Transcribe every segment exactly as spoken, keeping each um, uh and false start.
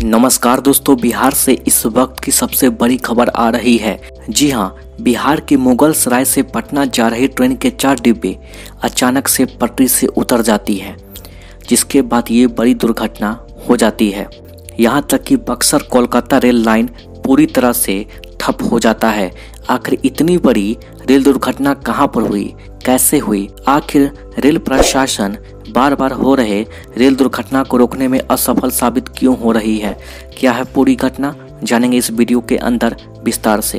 नमस्कार दोस्तों, बिहार से इस वक्त की सबसे बड़ी खबर आ रही है। जी हां, बिहार के मुगलसराय से पटना जा रही ट्रेन के चार डिब्बे अचानक से पटरी से उतर जाती है, जिसके बाद ये बड़ी दुर्घटना हो जाती है। यहां तक कि बक्सर कोलकाता रेल लाइन पूरी तरह से ठप हो जाता है। आखिर इतनी बड़ी रेल दुर्घटना कहां पर हुई, कैसे हुई? आखिर रेल प्रशासन बार बार हो रहे रेल दुर्घटना को रोकने में असफल साबित क्यों हो रही है? क्या है पूरी घटना, जानेंगे इस वीडियो के अंदर विस्तार से।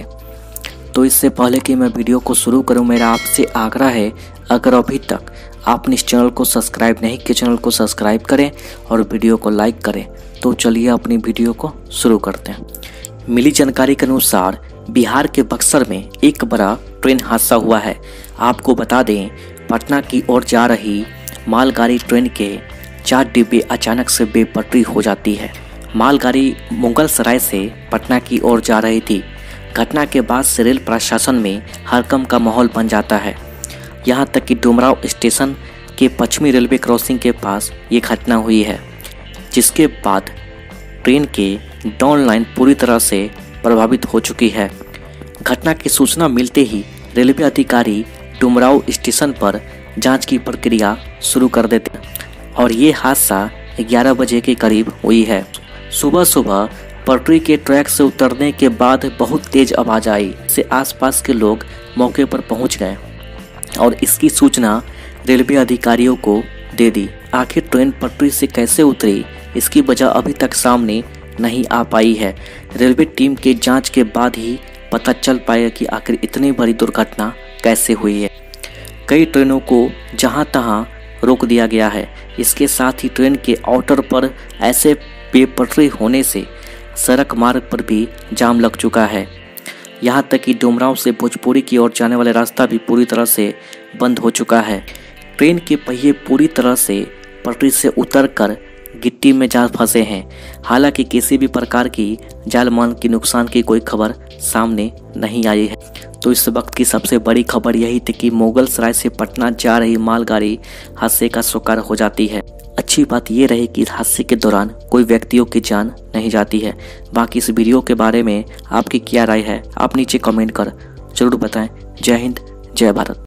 तो इससे पहले कि मैं वीडियो को शुरू करूं, मेरा आपसे आग्रह है, अगर अभी तक आपने इस चैनल को सब्सक्राइब नहीं किया, चैनल को सब्सक्राइब करें और वीडियो को लाइक करें। तो चलिए अपनी वीडियो को शुरू करते हैं। मिली जानकारी के अनुसार बिहार के बक्सर में एक बड़ा ट्रेन हादसा हुआ है। आपको बता दें, पटना की ओर जा रही मालगाड़ी ट्रेन के चार डिब्बे अचानक से बेपटरी हो जाती है। मालगाड़ी मुगलसराय से पटना की ओर जा रही थी। घटना के बाद से रेल प्रशासन में हड़कंप का माहौल बन जाता है। यहां तक कि डुमरांव स्टेशन के पश्चिमी रेलवे क्रॉसिंग के पास ये घटना हुई है, जिसके बाद ट्रेन के डाउन लाइन पूरी तरह से प्रभावित हो चुकी है। घटना की सूचना मिलते ही रेलवे अधिकारी डुमरांव स्टेशन पर जांच की प्रक्रिया शुरू कर देते हैं और ये हादसा ग्यारह बजे के करीब हुई है। सुबह सुबह पटरी के ट्रैक से उतरने के बाद बहुत तेज आवाज आई से आसपास के लोग मौके पर पहुंच गए और इसकी सूचना रेलवे अधिकारियों को दे दी। आखिर ट्रेन पटरी से कैसे उतरी, इसकी वजह अभी तक सामने नहीं आ पाई है। रेलवे टीम के जांच के बाद ही पता चल पाएगा कि आखिर इतनी बड़ी दुर्घटना कैसे हुई है। कई ट्रेनों को जहां तहां रोक दिया गया है। इसके साथ ही ट्रेन के आउटर पर ऐसे बेपटरी होने से सड़क मार्ग पर भी जाम लग चुका है। यहां तक कि डुमरांव से भोजपुरी की ओर जाने वाला रास्ता भी पूरी तरह से बंद हो चुका है। ट्रेन के पहिए पूरी तरह से पटरी से उतरकर गिट्टी में जा फंसे हैं। हालांकि किसी भी प्रकार की जान माल की नुकसान की कोई खबर सामने नहीं आई है। तो इस वक्त की सबसे बड़ी खबर यही थी कि मुगलसराय से पटना जा रही मालगाड़ी हादसे का शिकार हो जाती है। अच्छी बात यह रही कि इस हादसे के दौरान कोई व्यक्तियों की जान नहीं जाती है। बाकी इस वीडियो के बारे में आपकी क्या राय है, आप नीचे कमेंट कर जरूर बताएं। जय हिंद, जय भारत।